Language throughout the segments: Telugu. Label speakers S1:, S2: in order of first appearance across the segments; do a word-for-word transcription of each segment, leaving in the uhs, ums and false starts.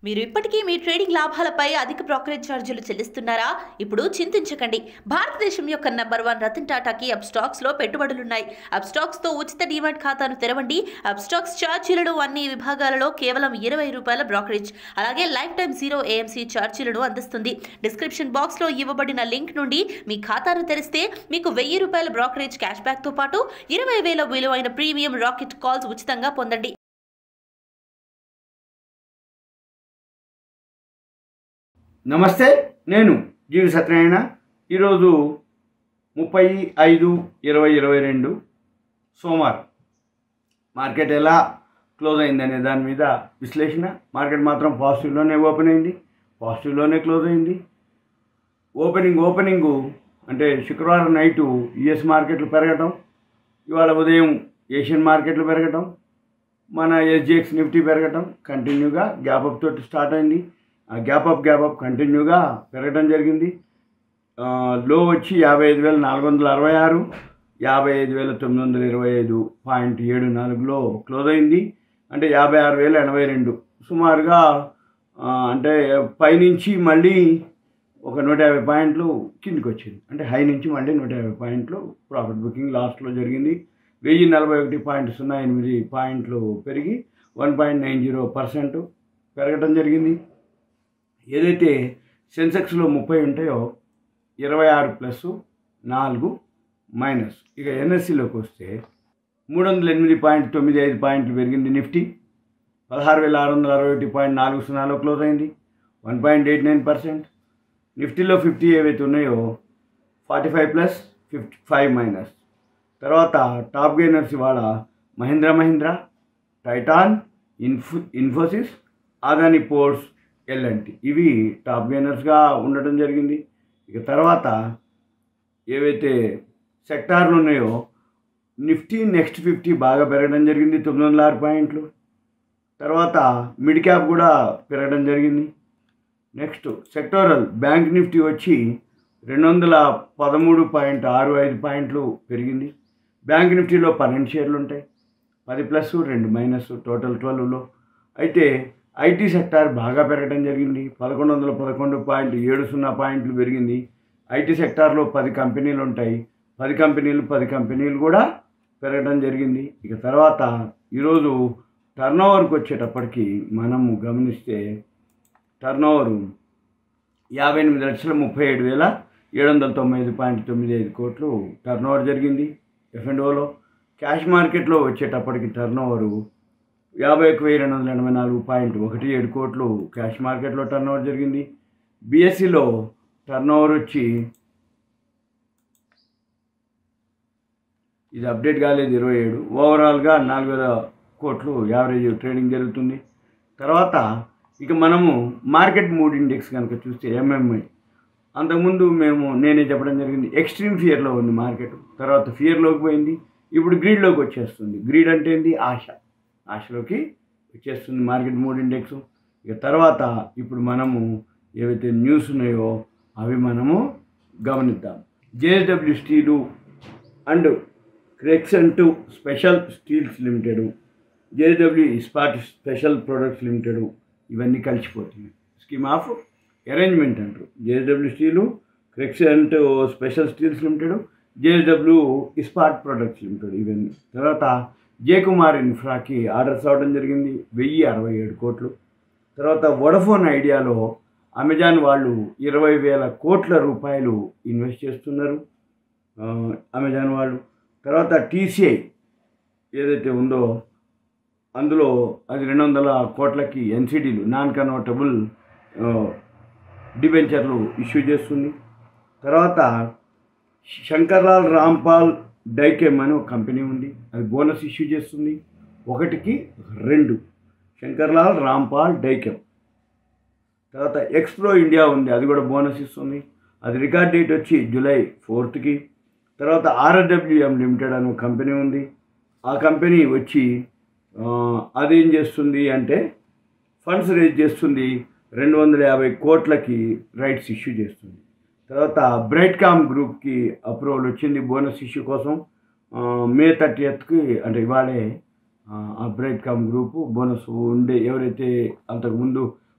S1: మీరు ఇప్పటికీ మీ ట్రేడింగ్ లాభాలపై అధిక బ్రోకరేజ్ ఛార్జీలు చెల్లిస్తున్నారా? ఇప్పుడు చింతించకండి. భారతదేశం యొక్క నంబర్ వన్ రతన్ టాటాకి అప్స్టాక్స్ లో పెట్టుబడులున్నాయి. అప్స్టాక్స్ తో ఉచిత డీమాట్ ఖాతాను తెరవండి. అప్స్టాక్స్ ఛార్జీలను అన్ని విభాగాలలో కేవలం ఇరవై రూపాయల బ్రోకరేజ్, అలాగే లైఫ్ టైం జీరో ఏఎంసీ ఛార్జీలను అందిస్తుంది. డిస్క్రిప్షన్ బాక్స్ లో ఇవ్వబడిన లింక్ నుండి మీ ఖాతాను తెరిస్తే మీకు వెయ్యి రూపాయల బ్రోకరేజ్ క్యాష్ బ్యాక్ తో పాటు ఇరవై వేల విలువైన ప్రీమియం రాకెట్ కాల్స్ ఉచితంగా పొందండి.
S2: నమస్తే, నేను జీవి సత్యనారాయణ. ఈరోజు ముప్పై ఐదు ఇరవై ఇరవై రెండు సోమవారం మార్కెట్ ఎలా క్లోజ్ అయిందనే దాని మీద విశ్లేషణ. మార్కెట్ మాత్రం పాజిటివ్లోనే ఓపెన్ అయింది, పాజిటివ్లోనే క్లోజ్ అయింది. ఓపెనింగ్ ఓపెనింగు అంటే శుక్రవారం నైటు యుఎస్ మార్కెట్లు పెరగటం, ఇవాళ ఉదయం ఏషియన్ మార్కెట్లు పెరగటం, మన ఎస్జిఎక్స్ నిఫ్టీ పెరగటం కంటిన్యూగా గ్యాప్ అప్ తోటి స్టార్ట్ అయింది. ఆ గ్యాప్ అప్ గ్యాప్ అప్ కంటిన్యూగా పెరగడం జరిగింది. లో వచ్చి యాభై ఐదు వేల నాలుగు వందల అరవై ఆరు యాభై ఐదు వేల తొమ్మిది వందల ఇరవై ఐదు పాయింట్ ఏడు నాలుగులో క్లోజ్ అయింది. అంటే యాభై ఆరు వేల ఎనభై రెండు సుమారుగా, అంటే పైనుంచి మళ్ళీ ఒక నూట యాభై పాయింట్లు కిందికి వచ్చింది. అంటే హై నుంచి మళ్ళీ నూట యాభై పాయింట్లు ప్రాఫిట్ బుకింగ్ లాస్ట్లో జరిగింది. వెయ్యి నలభై ఒకటి పాయింట్ సున్నా ఎనిమిది పాయింట్లు పెరిగి one point nine zero percent పెరగడం జరిగింది. ఏదైతే సెన్సెక్స్లో ముప్పై ఉంటాయో ఇరవై ఆరు ప్లస్ నాలుగు మైనస్. ఇక ఎన్ఎస్సిలోకి వస్తే మూడు వందల ఎనిమిది పాయింట్ తొమ్మిది ఐదు పాయింట్లు పెరిగింది. నిఫ్టీ పదహారు వేల ఆరు వందల అరవై ఒకటి పాయింట్ నాలుగు సున్నాలో క్లోజ్ అయింది, one point eight nine percent. నిఫ్టీలో ఫిఫ్టీ ఏవైతే ఉన్నాయో forty five plus fifty five minus. తర్వాత టాప్ గెయినర్స్ ఇవాళ మహీంద్రా మహీంద్రా, టైటాన్, ఇన్ఫో ఇన్ఫోసిస్, అదాని పోర్ట్స్, ఎల్ఎన్టీ ఇవి టాప్ గెయినర్స్గా ఉండటం జరిగింది. ఇక తర్వాత ఏవైతే సెక్టార్లు ఉన్నాయో నిఫ్టీ నెక్స్ట్ ఫిఫ్టీ బాగా పెరగడం జరిగింది, తొమ్మిది వందల ఆరు పాయింట్లు. తర్వాత మిడ్ క్యాప్ కూడా పెరగడం జరిగింది. నెక్స్ట్ సెక్టోరల్ బ్యాంక్ నిఫ్టీ వచ్చి రెండు వందల పదమూడు పాయింట్ ఆరు ఐదు పాయింట్లు పెరిగింది. బ్యాంక్ నిఫ్టీలో పన్నెండు షేర్లు ఉంటాయి, పది ప్లస్ రెండు మైనస్, టోటల్ ట్వెల్వ్లో. అయితే ఐటీ సెక్టార్ బాగా పెరగడం జరిగింది, పదకొండు వందల పదకొండు పాయింట్ ఏడు సున్నా పాయింట్లు పెరిగింది. ఐటీ సెక్టార్లో పది కంపెనీలు ఉంటాయి, పది కంపెనీలు పది కంపెనీలు కూడా పెరగడం జరిగింది. ఇక తర్వాత ఈరోజు టర్నోవర్కి వచ్చేటప్పటికి మనము గమనిస్తే టర్నోవరు యాభై ఎనిమిది లక్షల ముప్పై ఏడు వేల ఏడు వందల తొంభై ఐదు పాయింట్ తొమ్మిది ఐదు కోట్లు టర్నోవర్ జరిగింది. ఎఫ్ అండ్ ఓలో క్యాష్ మార్కెట్లో వచ్చేటప్పటికి టర్నోవరు యాభై ఒక వెయ్యి రెండు వందల ఎనభై నాలుగు పాయింట్ ఒకటి ఏడు కోట్లు క్యాష్ మార్కెట్లో టర్నోవర్ జరిగింది. బిఎస్సిలో టర్నోవర్ వచ్చి ఇది అప్డేట్ కాలేదు, ఇరవై ఏడు ఓవరాల్గా నాలుగు వేల కోట్లు యావరేజ్ ట్రేడింగ్ జరుగుతుంది. తర్వాత ఇక మనము మార్కెట్ మూడ్ ఇండెక్స్ కనుక చూస్తే ఎంఎంఐ, అంతకుముందు మేము నేనే చెప్పడం జరిగింది ఎక్స్ట్రీమ్ ఫియర్లో ఉంది మార్కెట్, తర్వాత ఫియర్లోకి పోయింది, ఇప్పుడు గ్రీడ్లోకి వచ్చేస్తుంది. గ్రీడ్ అంటే ఏంటి? ఆశ. ఆశలోకి వచ్చేస్తుంది మార్కెట్ మూడ్ ఇండెక్స్. ఇక తర్వాత ఇప్పుడు మనము ఏవైతే న్యూస్ ఉన్నాయో అవి మనము గమనిద్దాం. JSW steel and Creixent special steels limited, JSW Ispat special products limited ఇవన్నీ కలిసిపోతున్నాయి. స్కీమ్ ఆఫ్ అరేంజ్మెంట్ అంటారు. JSW steel, Creixent special steels limited, JSW Ispat products limited ఇవన్నీ. తర్వాత జే కుమార్ ఇన్ఫ్రాకి ఆర్డర్స్ అవ్వడం జరిగింది, వెయ్యి అరవై ఏడు కోట్లు. తర్వాత వోడాఫోన్ ఐడియాలో అమెజాన్ వాళ్ళు ఇరవై వేల కోట్ల రూపాయలు ఇన్వెస్ట్ చేస్తున్నారు అమెజాన్ వాళ్ళు. తర్వాత టీసీఐ ఏదైతే ఉందో అందులో అది రెండు వందల కోట్లకి ఎన్సిడీలు నాన్ కన్వర్టబుల్ డిబెంచర్లు ఇష్యూ చేస్తుంది. తర్వాత శంకర్లాల్ రాంపాల్ డైకెమ్ అని ఒక కంపెనీ ఉంది, అది బోనస్ ఇష్యూ చేస్తుంది ఒకటికి రెండు. శంకర్లాల్ రాంపాల్ డైకెమ్. తర్వాత ఎక్స్ప్రో ఇండియా ఉంది, అది కూడా బోనస్ ఇస్తుంది, అది రికార్డ్ డేట్ వచ్చి జూలై ఫోర్త్కి. తర్వాత ఆర్ఎస్డబ్ల్యూఎం లిమిటెడ్ అని ఒక కంపెనీ ఉంది, ఆ కంపెనీ వచ్చి అదేం చేస్తుంది అంటే ఫండ్స్ రేజ్ చేస్తుంది, రెండు వందల యాభై కోట్లకి రైట్స్ ఇష్యూ చేస్తుంది. తర్వాత బ్రైట్కామ్ గ్రూప్కి అప్రూవల్ వచ్చింది బోనస్ ఇష్యూ కోసం. మే థర్టీయత్కి అంటే ఇవాళే ఆ బ్రైట్కామ్ గ్రూపు బోనస్ ఉండే ఎవరైతే అంతకుముందు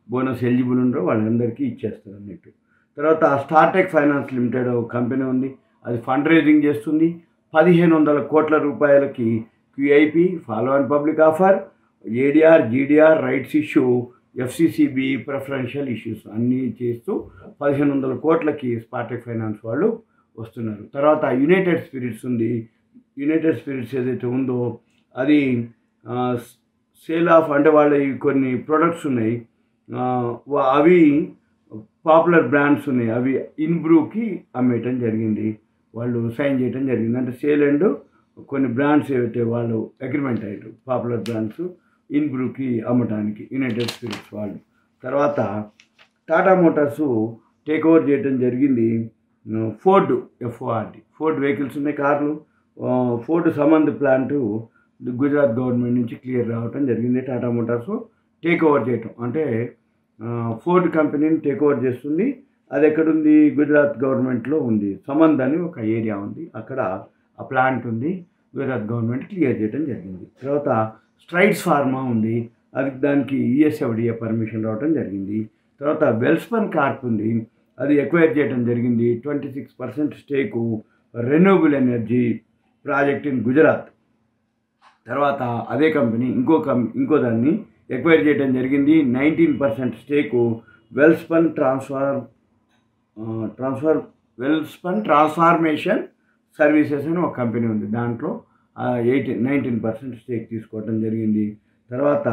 S2: బోనస్ ఎలిజిబుల్ ఉండరో వాళ్ళందరికీ ఇచ్చేస్తారు అన్నట్టు. తర్వాత స్టార్టెక్ ఫైనాన్స్ లిమిటెడ్ ఒక కంపెనీ ఉంది, అది ఫండ్ రైజింగ్ చేస్తుంది. పదిహేను వందల కోట్ల రూపాయలకి QIP, follow and public offer, ADR, GDR, rights issue, FCCB, preferential issues అన్నీ చేస్తూ పదిహేను వందల కోట్లకి స్టార్టెక్ ఫైనాన్స్ వాళ్ళు వస్తున్నారు. తర్వాత యునైటెడ్ స్పిరిట్స్ ఉంది. యునైటెడ్ స్పిరిట్స్ ఏదైతే ఉందో అది సేల్ ఆఫ్ అంటే వాళ్ళ కొన్ని ప్రొడక్ట్స్ ఉన్నాయి, అవి పాపులర్ బ్రాండ్స్ ఉన్నాయి, అవి ఇన్బ్రూకి అమ్మేయటం జరిగింది, వాళ్ళు సైన్ చేయడం జరిగింది. అంటే సేల్ అండ్ కొన్ని బ్రాండ్స్ ఏవైతే వాళ్ళు అగ్రిమెంట్ అయ్యారు పాపులర్ బ్రాండ్స్ ఇన్బ్రూకి అమ్మటానికి యునైటెడ్ స్పిరిట్స్ వాళ్ళు. తర్వాత టాటా మోటార్స్ టేక్ ఓవర్ చేయడం జరిగింది ఫోర్డ్, ఎఫ్ఓఆర్డి ఫోర్డ్ వెహికల్స్ ఉన్నాయి, కార్లు. ఫోర్డ్ సంబంధ ప్లాంటు గుజరాత్ గవర్నమెంట్ నుంచి క్లియర్ రావటం జరిగింది. టాటా మోటార్స్ టేక్ ఓవర్ చేయటం అంటే ఫోర్డ్ కంపెనీని టేక్ ఓవర్ చేస్తుంది. అది ఎక్కడుంది? గుజరాత్ గవర్నమెంట్లో ఉంది. సమంద్ అని ఒక ఏరియా ఉంది, అక్కడ ఆ ప్లాంట్ ఉంది, గుజరాత్ గవర్నమెంట్ క్లియర్ చేయడం జరిగింది. తర్వాత స్ట్రైడ్స్ ఫార్మా ఉంది, అది దానికి ఈఎస్ఎఫ్డిఏ పర్మిషన్ రావడం జరిగింది. తర్వాత వెల్స్పన్ కార్ప్ ఉంది, అది ఎక్వైర్ చేయడం జరిగింది. Twenty six percent stake renewable energy project in Gujarat. తర్వాత అదే కంపెనీ ఇంకో కం ఇంకో దాన్ని ఎక్వైర్ చేయడం జరిగింది. నైన్టీన్ పర్సెంట్ స్టేకు వెల్స్పన్ ట్రాన్స్ఫార్ ట్రాన్స్ఫర్ వెల్స్పన్ ట్రాన్స్ఫార్మేషన్ సర్వీసెస్ అని ఒక కంపెనీ ఉంది, దాంట్లో ఎయిటీన్ నైన్టీన్ పర్సెంట్ స్టేక్ తీసుకోవడం జరిగింది. తర్వాత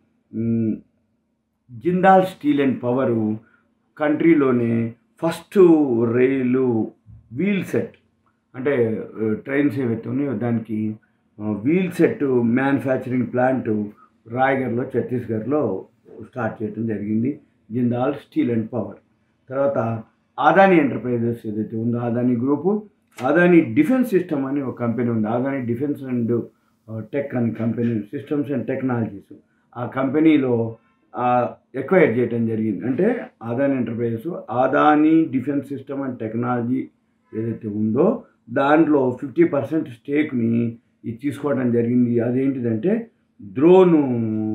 S2: జిందాల్ స్టీల్ అండ్ పవరు కంట్రీలోనే ఫస్ట్ రైలు వీల్ సెట్ అంటే ట్రైన్స్ ఏవైతే ఉన్నాయో దానికి వీల్ సెట్ మ్యానుఫ్యాక్చరింగ్ ప్లాంట్ రాయ్గఢ్లో ఛత్తీస్గఢ్లో స్టార్ట్ చేయడం జరిగింది, జిందాల్ స్టీల్ అండ్ పవర్. తర్వాత అదానీ ఎంటర్ప్రైజెస్ ఏదైతే ఉందో Adani group, Adani defence system అని ఒక కంపెనీ ఉంది, అదానీ డిఫెన్స్ అండ్ టెక్ అని కంపెనీ, సిస్టమ్స్ అండ్ టెక్నాలజీస్, ఆ కంపెనీలో ఎక్వైర్ చేయడం జరిగింది. అంటే Adani enterprises Adani defence system and technology ఏదైతే ఉందో దాంట్లో ఫిఫ్టీ పర్సెంట్ స్టేక్ని ఇది తీసుకోవడం జరిగింది. అదేంటిదంటే డ్రోను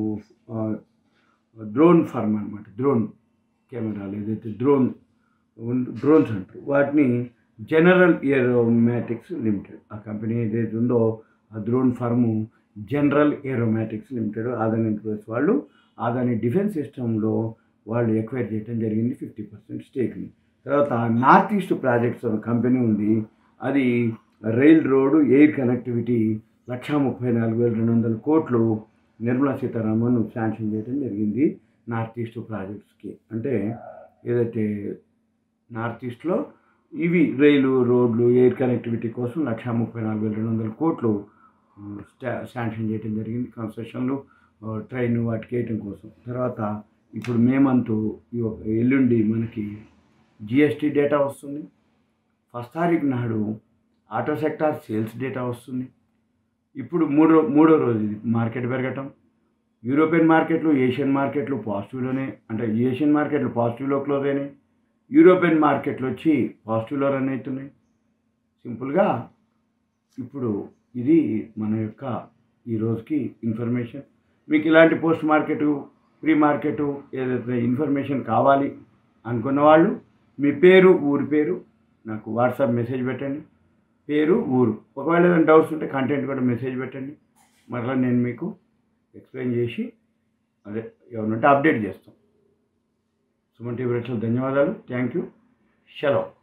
S2: డ్రోన్ ఫర్మ్ అనమాట, డ్రోన్ కెమెరాలు ఏదైతే డ్రోన్ డ్రోన్స్ అంటారు వాటిని జనరల్ ఏరోమాటిక్స్ లిమిటెడ్, ఆ కంపెనీ ఏదైతే ఉందో ఆ drone firm General Aeromatics limited Adani enterprises వాళ్ళు అదానీ డిఫెన్స్ సిస్టంలో వాళ్ళు ఎక్వైర్ చేయడం జరిగింది ఫిఫ్టీ పర్సెంట్ స్టేక్ని. తర్వాత నార్త్ ఈస్ట్ ప్రాజెక్ట్స్ అనే కంపెనీ ఉంది, అది రైల్ రోడ్డు ఎయిర్ కనెక్టివిటీ లక్షా ముప్పై నాలుగు వేల రెండు వందల కోట్లు నిర్మలా సీతారామన్ శాంక్షన్ చేయడం జరిగింది నార్త్ ఈస్ట్ ప్రాజెక్ట్స్కి. అంటే ఏదైతే నార్త్ ఈస్ట్లో ఇవి రైలు రోడ్లు ఎయిర్ కనెక్టివిటీ కోసం లక్షా ముప్పై నాలుగు వేల రెండు వందల కోట్లు శాంక్షన్ చేయడం జరిగింది, కన్స్ట్రక్షన్లు ట్రైన్ వాటికి వేయటం కోసం. తర్వాత ఇప్పుడు మే మంత్ ఈ ఒక ఎల్లుండి మనకి జిఎస్టీ డేటా వస్తుంది, ఫస్ట్ తారీఖు నాడు ఆటో సెక్టార్ సేల్స్ డేటా వస్తుంది. ఇప్పుడు మూడో మూడో రోజు ఇది మార్కెట్ పెరగటం, యూరోపియన్ మార్కెట్లు ఏషియన్ మార్కెట్లు పాజిటివ్లోనే, అంటే ఏషియన్ మార్కెట్లు పాజిటివ్లో క్లోజ్ అయినాయి, యూరోపియన్ మార్కెట్లు వచ్చి పాజిటివ్లో రన్ అవుతున్నాయి. సింపుల్గా ఇప్పుడు ఇది మన యొక్క ఈ రోజుకి ఇన్ఫర్మేషన్. మీకు ఇలాంటి పోస్ట్ మార్కెట్ ప్రీ మార్కెట్ ఏదైతే ఇన్ఫర్మేషన్ కావాలి అనుకున్న వాళ్ళు మీ పేరు ఊరి పేరు నాకు వాట్సాప్ మెసేజ్ పెట్టండి, పేరు ఊరు. ఒకవేళ ఏదైనా డౌట్స్ ఉంటే కంటెంట్ కూడా మెసేజ్ పెట్టండి, మరలా నేను మీకు ఎక్స్ప్లెయిన్ చేసి అదే ఏమన్నంటే అప్డేట్ చేస్తాం. సుమన్ టీవీ ధన్యవాదాలు, థ్యాంక్ యూ, సెలవు.